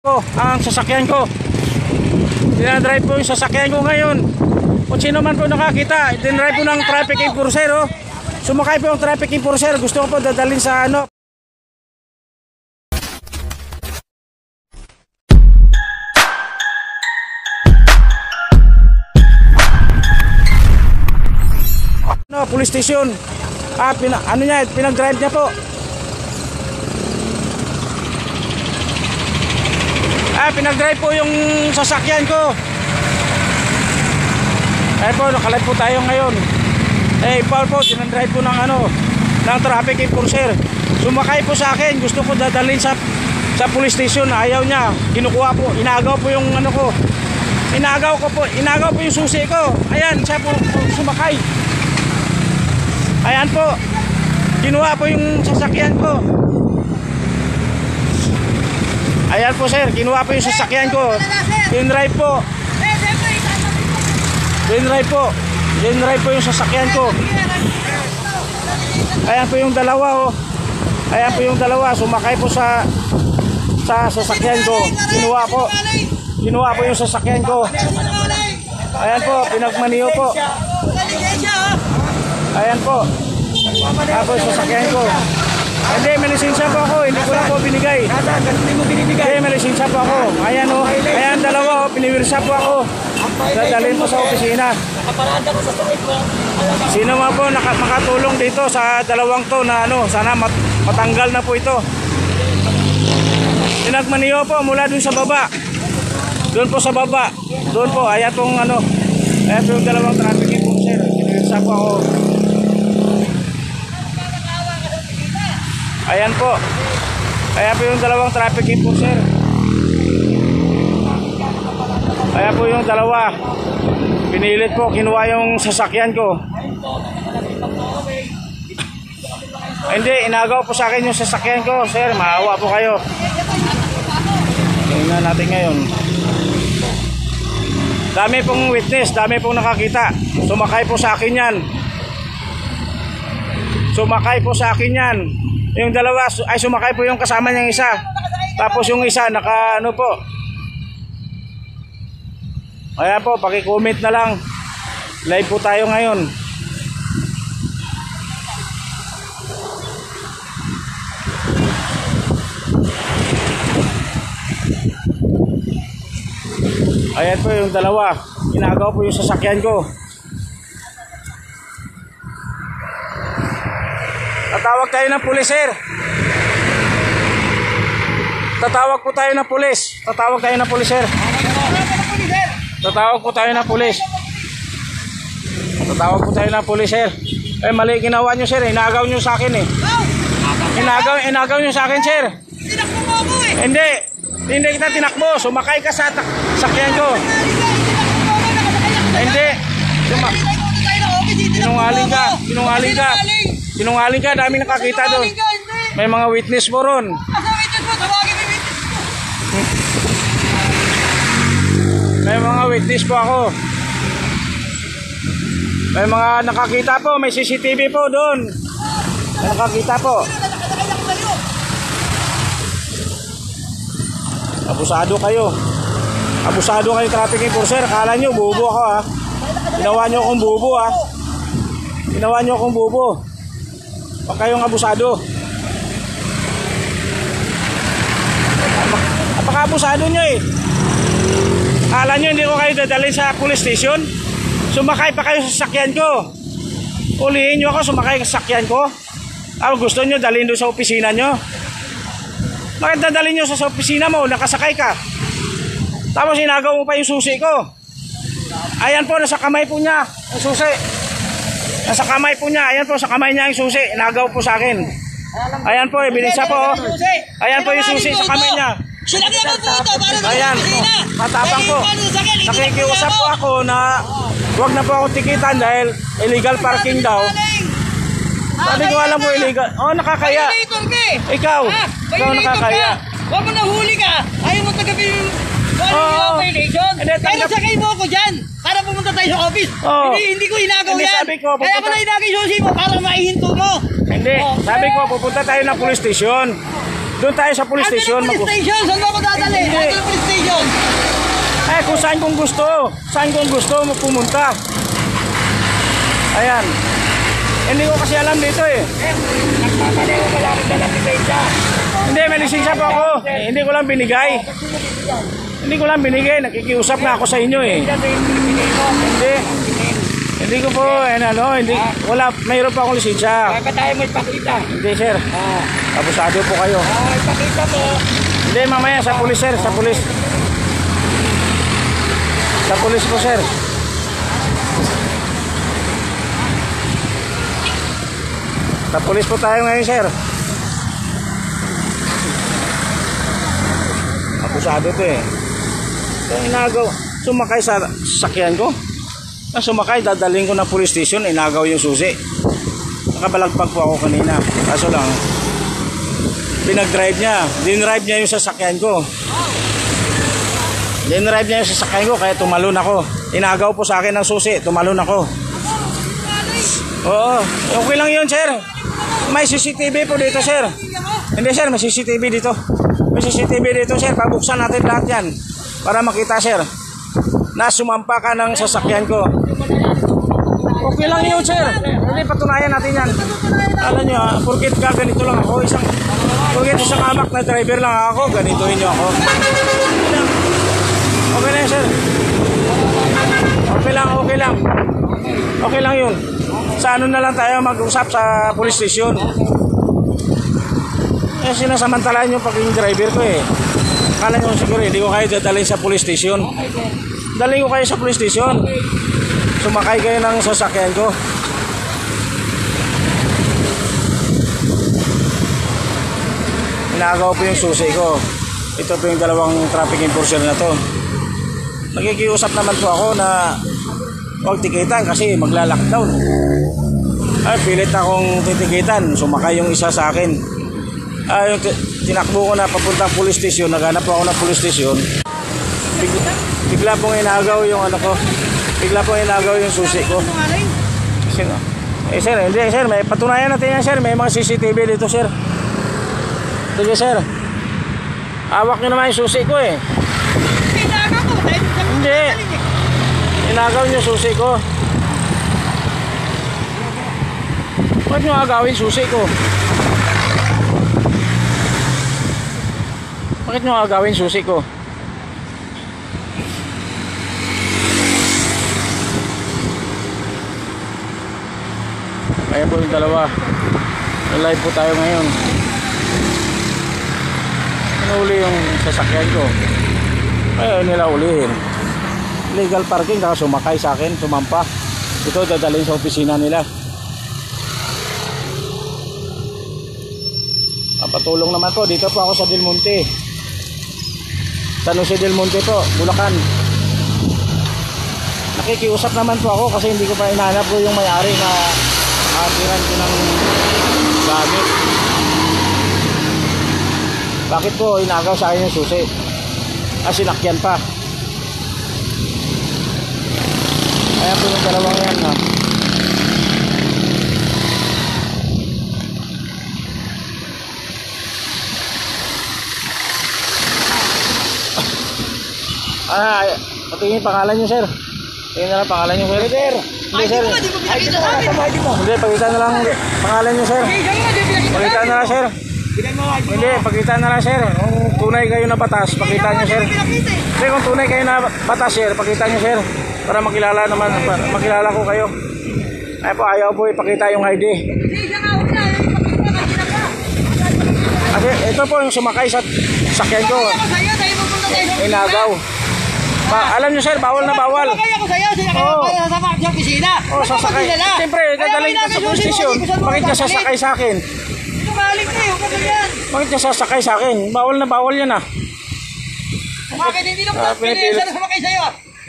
Ang sasakyan ko. Dinadrive po yung sasakyan ko ngayon. Kung sino man po nakakita, dinadrive po ng traffic enforcer. Oh. Sumakay po yung traffic enforcer. Gusto ko po dadalhin sa ano. No, police station. Ano niya, pinag-drive niya po. Pinag-drive po yung sasakyan ko. Po, nakalive po tayo ngayon. Paul po, dinadrive po ng ng traffic enforcer. Sumakay po sa akin, gusto ko dadalhin sa police station. Ayaw niya, kinukuha po, inagaw po yung ko. Inagaw po yung susi ko. Ayan, siya po sumakay. Ayan po, kinuha po yung sasakyan ko. Ayan po sir, kinuha po yung sasakyan ko. Dinrive po. Dinrive po yung sasakyan ko. Ayan po yung dalawa. Ayan po yung dalawa, sumakay po sa sasakyan ko. Kinuha po yung sasakyan ko. Ayan po, pinagmaniho po. Ayan po. Tapos sasakyan ko. Hindi, may lisensya po ako. Hindi ko lang po binigay. Hindi, may lisensya po ako. Ayan o. Ayan, dalawa o. Piniwirsa po ako. Dadalhin po sa opisina. Sino man po makatulong dito sa dalawang to na sana matanggal na po ito. Pinagmaniho po mula dun sa baba. Doon po sa baba. Doon po. Ayan pong ayan po yung dalawang traffic enforcer. Piniwirsa po ako. Ayan po. Ayan po yung dalawang traffic enforcer. Ayan po yung dalawa. Pinilit po, kinuha yung sasakyan ko. Hindi, inagaw po sa akin yung sasakyan ko. Sir, maawa po kayo. Tingnan natin ngayon. Dami pong witness, dami pong nakakita. Sumakay po sa akin yan. Sumakay po sa akin yan. Yung dalawa ay sumakay po yung kasama niyang isa. Tapos yung isa naka po. Ayan po, paki-comment na lang. Live po tayo ngayon. Ayan po yung dalawa. Inagaw po yung sasakyan ko. Tatawag tayo ng pulis, sir. Tatawag po tayo ng pulis. Tatawag tayo ng pulis, sir. Tatawag po tayo ng pulis. Tatawag po tayo ng pulis, sir. Mali ginawa nyo, sir. Inagaw nyo sa akin, eh. Inagaw nyo sa akin, sir. Tinakbo mo ako, eh. Hindi kita tinakbo. Sumakay ka sa sakyan ko. Hindi. Sinungaling ka, dami nakakita doon. May mga witness mo ron. May mga witness po ako. May mga nakakita po, may CCTV po doon. May nakakita po. Abusado kayo. Abusado kayo traffic enforcer. Akala nyo, bubo ako ha. Ginawa nyo akong bubo ha. Ginawa nyo akong bubo. Huwag kayong abusado. Napaka-abusado nyo eh. Akala nyo hindi ko kayo dadalhin sa police station? Sumakay pa kayo sa sakyan ko. Ulihin nyo ako, sumakay sa sakyan ko. Gusto nyo dalhin doon sa opisina nyo? Bakit dadalhin nyo sa opisina mo? Nakasakay ka. Tapos inagaw mo pa yung susi ko. Ayan po, nasa kamay po niya ang susi. Nasa kamay po niya. Ayan po, sa kamay niya yung susi. Inagaw po sa akin. Ayan po, ebidensya po. Ayan po yung susi sa kamay niya. Ayan, matapang po. Nakikiusap po ako na huwag na po ako tikitan dahil illegal parking daw. Sabi ko alam mo illegal. Nakakaya. Ikaw nakakaya. Huwag mo na huli ka. Ayaw mo tagapin yung violation. Kaya sakay mo ako dyan para pumunta tayo sa office. Hindi ko inagaw yan. Kaya ko na inagaw yung susi mo para maihinto mo. Hindi. Sabi ko pupunta tayo ng police station. Doon tayo sa police station. Police station? Saan mo ako dadali? saan kung gusto. Saan kung gusto mo pumunta. Ayan. Hindi ko kasi alam dito eh. Nagpapalay ko lang ng lisensya. Hindi, may lisensya pa ako. Hindi ko lang binigay. Hindi ko lang binigay. Nakikiusap na ako sa inyo eh. Hindi. Hindi ko po, hindi, wala, mayroon pa akong lisensya. Bakit tayo mo ipakita? Hindi sir, abusado po kayo. Ipakita mo. Hindi, mamaya sa pulis sir, sa pulis. Sa pulis po sir. Sa pulis po tayo ngayon sir. Abusado to eh. So, inagaw, sumakay sa sasakyan ko. Sumakay, dadaling ko na police station, inagaw yung susi. Nakabalagpag po ako kanina. Kaso lang, dinrive niya yung sasakyan ko. Dinrive niya yung sasakyan ko, kaya tumalon ako. Inagaw po sa akin ng susi, tumalon ako. Oo, okay lang yun sir. May CCTV po dito sir. Hindi sir, may CCTV dito. May CCTV dito sir, pabuksan natin lahat yan. Para makita sir, na sumampa ka ng sasakyan ko. Okay lang yun sir. Hindi, patunayan natin yan. Alam nyo ha, porkit ka ganito lang ako. Porkit isang amak na driver lang ako, ganitohin nyo ako. Okay na yun sir. Okay lang. Okay lang yun. Sa ano na lang tayo mag-usap sa police station. Sinasamantalaan yung pagiging driver ko eh. Kala nyo siguro hindi ko kayo dadalhin sa police station. Dalhin ko kayo sa police station. Sumakay kayo ng sasakyan ko. Inagaw po yung susi ko. Ito po yung dalawang traffic enforcer na to. Nakikiusap naman po ako na huwag tikitan kasi magla-lockdown. Ay, pilit akong titikitan. Sumakay yung isa sa akin. Yung tinakbo ko na papuntang police station. Naghanap ako ng police station. Bigla pong inagaw yung ano ko. Bigla pong inagaw yung susi ko. Sino? Sir, hindi sir, may patunayan natin yan sir. May mga CCTV dito sir. Sige sir. Hawak nyo naman yung susi ko eh. Hindi. Inagaw yung susi ko. Bakit nyo agawin susi ko? Bakit nyo agawin susi ko? Kaya po yung dalawa. Live po tayo ngayon. Hinuli yung sasakyan ko. Ayaw nila ulihin. Legal parking, kaya sumakay sa akin, sumampa. Ito dadalhin sa opisina nila. Patulong naman po. Dito po ako sa Del Monte. San Jose Del Monte po, Bulacan. Nakikiusap naman po ako kasi hindi ko pa inahanap po yung may-ari na atiran ko ng gamit. Bakit po inagaw sa akin yung susi? Sinakyan pa. Kaya po yung dalawang yan ha. Patingin pangalan nyo sir. Tingin na lang pangalan nyo sir. Hindi sir. Hindi, pakita na lang pangalan nyo sir. Pakita na lang sir. Hindi, pakita na lang sir. Kung tunay kayo na batas, pakita nyo sir. Hindi, kung tunay kayo na batas sir, pakita nyo sir. Para makilala naman, makilala ko kayo. Ay po, ayaw po ipakita yung ID. Kasi ito po yung sumakay sa sakyan ko. Inagaw. Alam nyo sir, bawal na bawal. Kaya ko sa'yo, sasama sa opisina. Sasakay. Siyempre, dadalhin ka sa police station. Bakit ka sasakay sa akin? Balik na yun, kasi yan. Bakit ka sasakay sa akin? Bawal na bawal yan ah. Bakit hindi na pinipilit na sumakay sa'yo?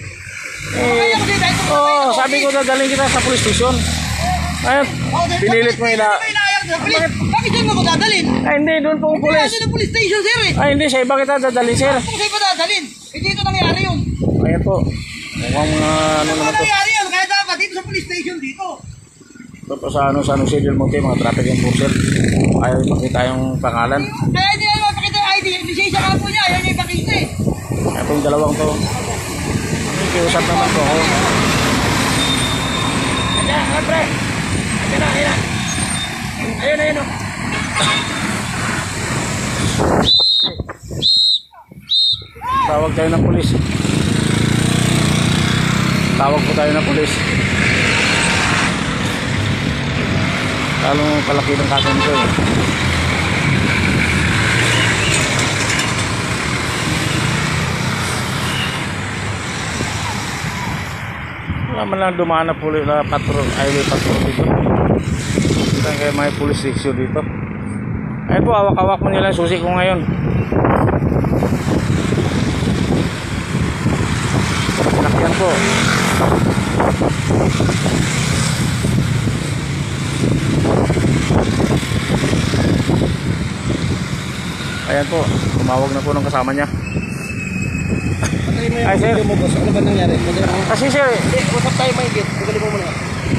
Sabi ko dadalhin kita sa police station. Ayun, pinilit mo ina. Bakit dyan mo ko dadalhin? Ay hindi, doon po ang police. Hindi na police station sir eh. Ay hindi, sa iba kita dadalhin sir. Kung sa'yo pa dadalhin, hindi ito nangyari yun. Ayan po. Mukhang mga ano naman to. Nangyari yun, kaya dapat dito sa police station dito. Ito po sa San Jose Del Monte, mga traffic enforcer. Ayaw ipakita yung pangalan. Kaya hindi na mapakita yung ID, lisensya ka po niya, ayaw niya ipakita eh. Kaya po yung dalawang to. nakiusap naman po ako. Ayan, pre. Ayan. Ayun. Tawag tayo ng pulis. Tawag po tayo ng pulis. Lalong palaki ng kasan ko eh. Wala man lang dumaan na pulis na highway patrol dito. Kaya may police station dito. Ayun po, hawak-hawak mo nila yung susi ko ngayon. Nakyan po. Ayan po, tumawag na po ng kasama niya. Ay sir, Ano ba nangyari? kasi sir, Usap tayo maigit. Magaling mo muna.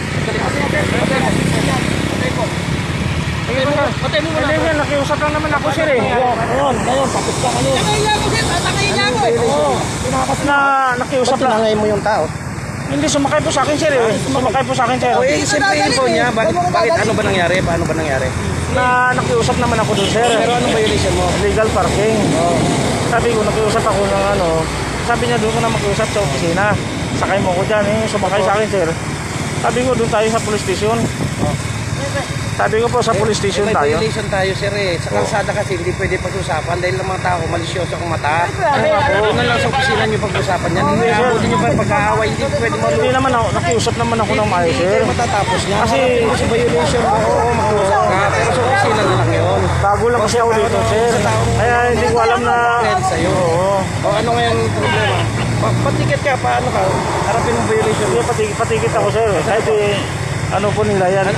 Patay mo muna. hindi sir, nakiusap lang naman ako sir eh. Ayun, tapos ka kayo. Tatangay niya ako eh. Oo. Na nakiusap lang. Tinangay mo yung tao. Hindi, sumakay po sa akin sir eh. Sumakay po sa akin sir. O eh, siyempre info niya. Bakit ano ba nangyari? Paano ba nangyari? Na nakiusap naman ako dun sir. Pero anong violation mo? Illegal parking. Oo. Sabi ko, nakiusap ako ng ano. Sabi niya, doon ko na makiusap sa opisina. Sakay mo ko dyan eh. Sumakay sa akin sir. Sabi ko, doon tayo sa police station. Sabi ko po, sa police station May tayo. violation tayo sir eh. Sa kalsada kasi hindi pwede pag-usapan dahil ng mga tao malisyoso ang mata. Doon na lang sa opisina niyo pag-usapan yan. Hindi abutin niyo pa pag-aaway. Hindi pwede mo. Hindi naman ako, nakiusap naman ako ng maayos sir. Hindi matatapos niya. Kasi Kasi violation mo. Oo, mag-usap ka. Pero sa opisina na lang yun. bago lang kasi ako dito sir. Kaya hindi ko alam na... Friend sa'yo. Oo. O ano nga yung problema? Patiket ka, paano ka? Harapin mo violation. Hindi, patikit ako sir. Kahit ano po nila yan.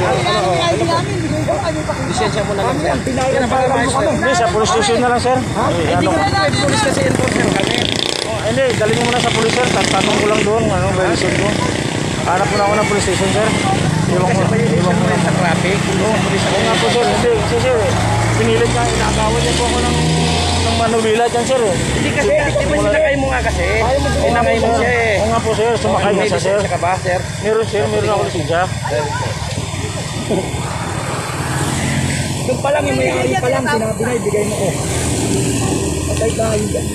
Lisensya mo na lang sir. Yan ang pagkamayos sir. Hindi, sa police station na lang sir. Hindi Ano, ka pwede police kasi enforcer kami. hindi, dalhin mo muna sa police sir. Tanong ko lang doon, ano, violation ko. Hanap mo na ako ng police station sir. Iwan ko, Violation mo rin sa traffic. Oo nga po sir, hindi. Kasi sir, pinilit nga, inagawan niya po ako ng manubila dyan sir eh. Hindi kasi, di ba sinakay mo nga kasi? Sinakay mo siya eh. Oo nga po sir, sumakay nga siya sir. Lisensya ka ba sir? Meron sir, meron ako lisensya. Doon pa lang, yung may pa lang, sinabi na, ibigay mo ko. Patay ka yun dyan.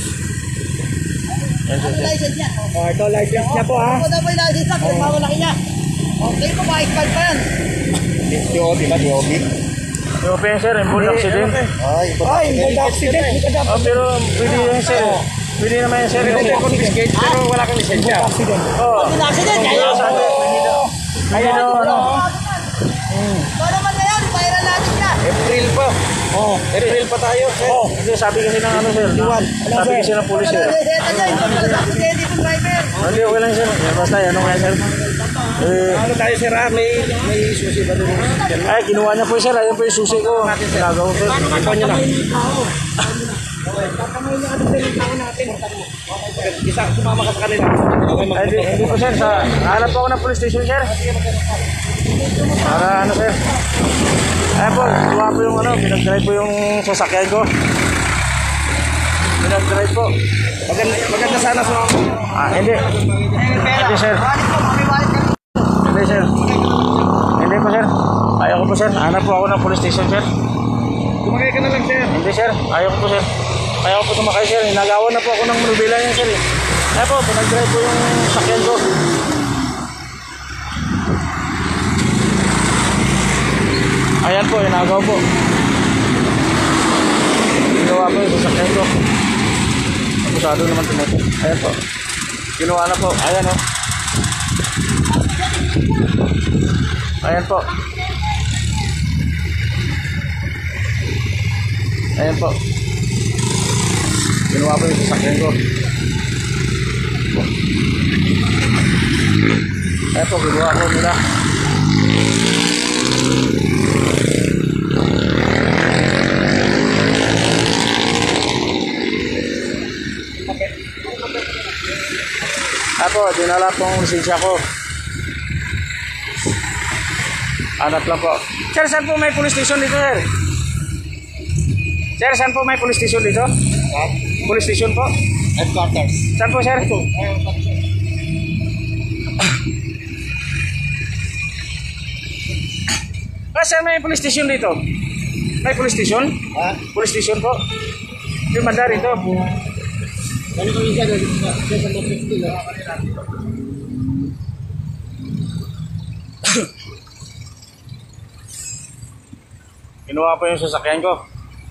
License niya. O, ito license niya po ha. Ako na po yung license niya, kung mawalaki niya. Okay po, ma-expand pa yan. DOB ba? DOB? Yung open sir, involved accident. Ay, involved accident. Oh, pero pwede yan sir. Pwede naman yan sir. Pwede mo confiscate, pero wala kang lisensya. Oo. Yung accident, kaya Pwede daw ano. ito naman ngayon, viral natin yan. April pa. April pa tayo. Hindi, sabi kasi ng ano sir. Sabi kasi ng police sir. Reseta niya, yung mga accident dito driver. Hindi, okay lang sir. Basta ano kaya sir. Ano tayo sir ha? May susi ba doon? Ay, kinuha niya po sir. Ayun po yung susi ko. Ginagawa ko sir. Ikaw niya lang. Isa, sumama ka sa kanila. Ay, hindi po sir. Hanap po ako ng police station sir. Para ano sir. Ay po, kuha po yung ano. Pinag-drive po yung sasakyan ko. Pinag-drive po. Maganda sana sumama. Hindi. Hindi sir. Hindi sir. Hindi po sir. Ayaw ko po sir. Hanap po ako ng police station sir. Sumakay ka na lang sir. Hindi sir. Ayaw ko po sir. Ayaw ko po sumakay sir. Nagawan na po ako ng manubila yan sir. Ay po, pinag-drive po yung sakyan ko. Ayan po, inagaw po. Ginawa po yung sasakyan ko. Abusado naman tumoto. Ayan po. Ginawa na po. Ayan o. Ayan po. Ayan po. Ginawa po yung sasakyan ko. Ayan po, ginawa ko nila. Ako, dinala pong lisensya ko. Hanap lang po. Sir, saan po may police station dito, sir? Sir, saan po may police station dito? Police station po? Headquarters. Saan po, sir? Saan may police station dito? May police station? Ha? Police station po? Yung banda rito. Kani ko isa doon sa Mapit Steel. Kinuha po yung sasakyan ko.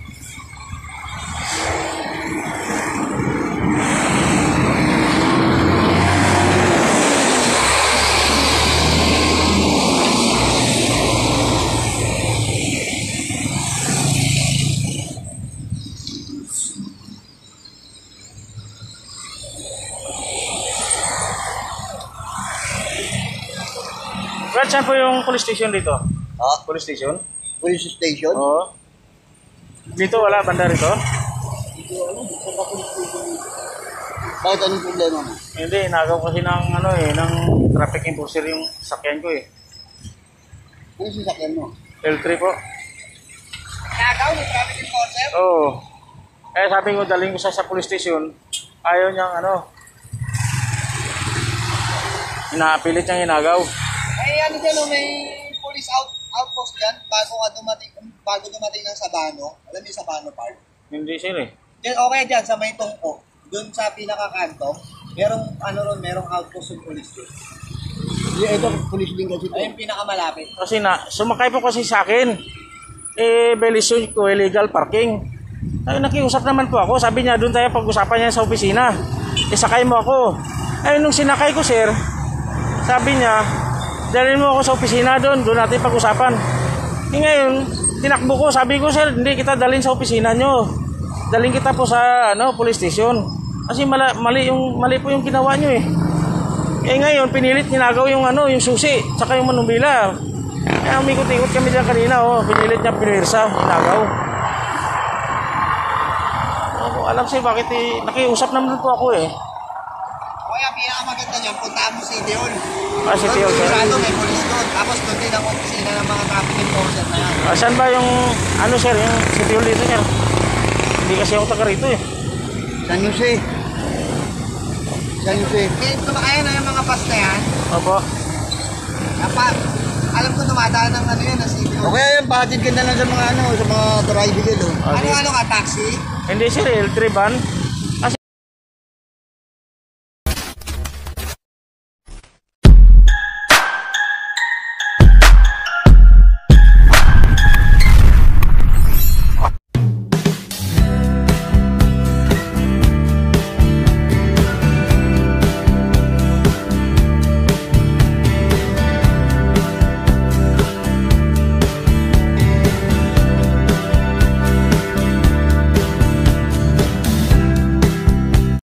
Brad, saan po yung police station dito? Ha? Police station? Police station? Oo. Dito wala, banda rito? Bakit anong problema mo? Hindi, nagaw kasi ng ng traffic enforcer yung sakyan ko eh. Ano sasakyan mo? L3 po. Nagaw ng traffic enforcer? Oo. Kaya sabi ko, daling ko sa police station, ayaw niyang inaapilit niyang inagaw. May ano dyan, may police outpost dyan bago dumating ng Sabano. Alam niyo Sabano Park? Hindi sir eh. Then okay dyan sa may tungko, dun sa pinakakanto, merong outpost ng police dyan. Ito, police din kasi ito. Ay, yung pinakamalapit. Kasi sumakay po kasi sa akin. Violation ko, illegal parking. Ay, nakiusap naman po ako. Sabi niya, doon tayo pag-usapan niya sa opisina. Sakay mo ako. Ay, nung sinakay ko sir, sabi niya, dalhin mo ako sa opisina doon natin pag-usapan. Ngayon, tinakbo ko, sabi ko sir, hindi kita dalhin sa opisina nyo. Dalhin kita po sa police station. Kasi mali po yung ginawa nyo eh. Ngayon, pinilit ninagaw yung yung susi, tsaka yung manumbila. Kaya umikot-ikot kami dyan kanina, pinilit niya pinirsa, ninagaw. Alam sir, bakit nakiusap naman po ako eh. Kaya pinakamaganda niyan, puntaan mo City Hall. City Hall, sir. Sigurado may police doon. Tapos doon din ang opisina ng mga traffic enforcer na yan. Saan ba yung sir, yung City Hall dito sir? Hindi kasi ako taga rito eh. San Jose. San Jose. Kaya na yung mga bus na yan. Opo. Alam ko dumadaan ng yan, na City Hall. O kaya yan, pahatid ka na lang sa mga sa mga tricycle. Ano ka, taxi? Hindi sir, L3 van.